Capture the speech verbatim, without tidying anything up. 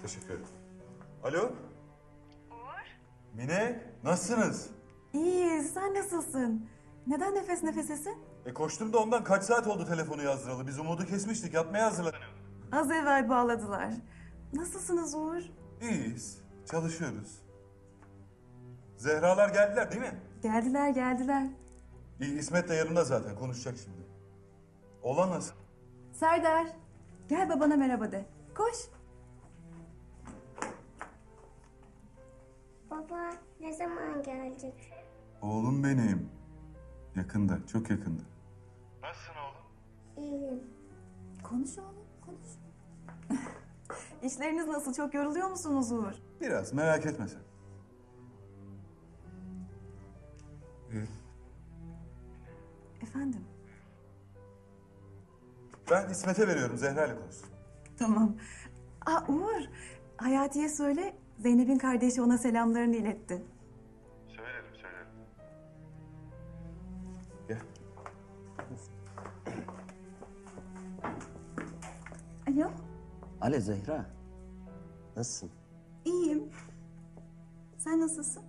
Teşekkür ederim. Alo? Uğur? Mine, nasılsınız? İyiyiz, sen nasılsın? Neden nefes nefesesin? E koştum da ondan kaç saat oldu telefonu yazdıralı. Biz umudu kesmiştik, yatmaya hazırlanıyorduk. Az evvel bağladılar. Nasılsınız Uğur? İyiyiz, çalışıyoruz. Zehralar geldiler değil mi? Geldiler, geldiler. İyi, İsmet de yanımda zaten, konuşacak şimdi. Oğlan nasıl? Serdar, gel babana merhaba de. Koş. Baba ne zaman gelecek? Oğlum benim. Yakında, çok yakında. Nasılsın oğlum? İyiyim. Konuş oğlum, konuş. İşleriniz nasıl? Çok yoruluyor musunuz Uğur? Biraz, merak etme sen. Ee, Efendim? Ben İsmet'e veriyorum, Zehra ile konuşsun. Tamam. Aa Uğur, Hayati'ye söyle, Zeynep'in kardeşi ona selamlarını iletti. Söylerim, söylerim. Gel. Alo, Alo Zehra. Nasılsın? iyiyim. Sen nasılsın?